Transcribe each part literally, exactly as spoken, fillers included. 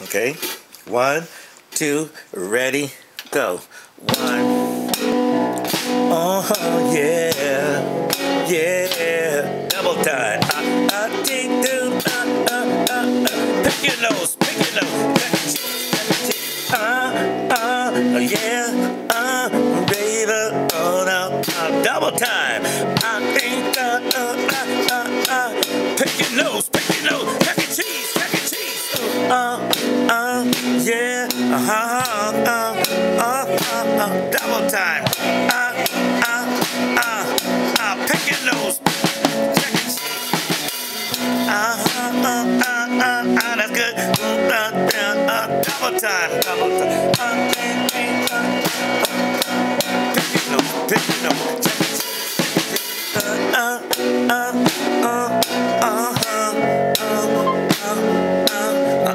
Okay? One, two, ready, go. One. Oh, yeah. Yeah. Double time. Uh, uh, ding, doo, uh, uh, uh, uh. Pick your nose, pick your nose. Uh, uh, yeah. Uh, baby. Oh, no. Uh, double time. I think, uh, uh, uh, uh, uh. Pick your nose, pick your nose. Chuck E. Cheese, Chuck E. Cheese. Uh, uh, yeah. Uh, uh, uh, uh, uh, uh. Double time. Uh, uh, uh, uh. Pick your nose. Chuck E. Cheese. Uh, uh, uh, uh, uh, uh. That's good. Uh, uh, uh, double time, double time. Uh, uh, uh, pick your nose, pick your nose. Chuck E. Cheese. Uh, uh, uh, uh, uh, uh, uh, uh,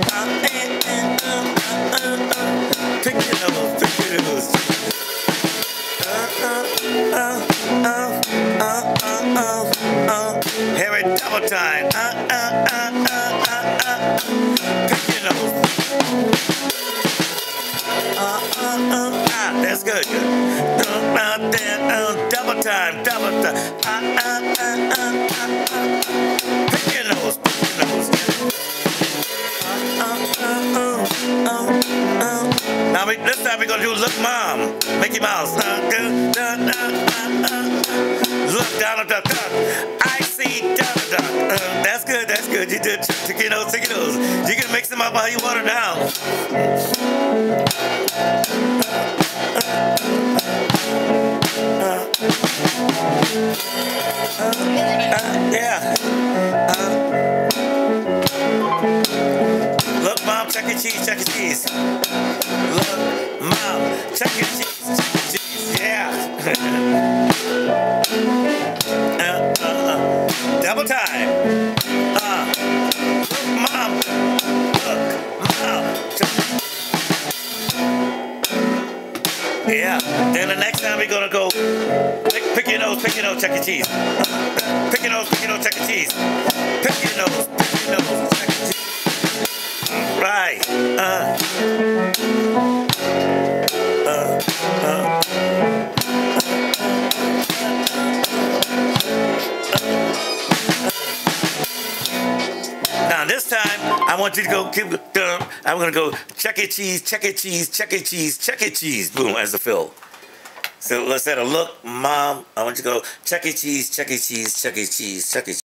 uh, pick your nose, pick your nose. Uh, uh, uh, uh, uh, uh, uh, here it double time. Uh, uh, uh, uh, uh, uh. Pick your nose. Uh, uh, uh, ah, that's good. Uh, uh, uh, double time, double time. Uh, uh, uh, uh, uh, uh. Pick your nose, pick your nose. Uh, uh, uh, uh, uh. Now we, this time we're gonna do Look Mom, Mickey Mouse. Uh, uh, uh, uh, uh. Look Donald Duck, Duck. I see Donald Duck. Uh, that's good, that's good. You did take your nose, take your nose. You can mix them up how you want it now. Uh, uh, yeah. Uh, Look, Mom, Chuck E. Cheese, Chuck E. Cheese. Look, Mom, Chuck E. Cheese, Chuck E. Cheese. Yeah. uh, uh, uh. Double time. Uh, look, Mom. Look, Mom. Chuck E. Yeah. Then the next time we're gonna go pick, pick your nose, pick your nose, Chuck E. Cheese. Uh, pick your nose, pick your nose, Chuck E. Cheese. Pick your nose, pick your nose, Chuck E. Cheese. Right. Uh. Uh. Uh. Now this time I want you to go keep uh, I'm gonna go Chuck E. Cheese, Chuck E. Cheese, Chuck E. Cheese, Chuck E. Cheese, boom, as the fill. So let's have a look, Mom. I want you to go Chuck E. Cheese, Chuck E. Cheese, Chuck E. Cheese, Chuck E. Cheese.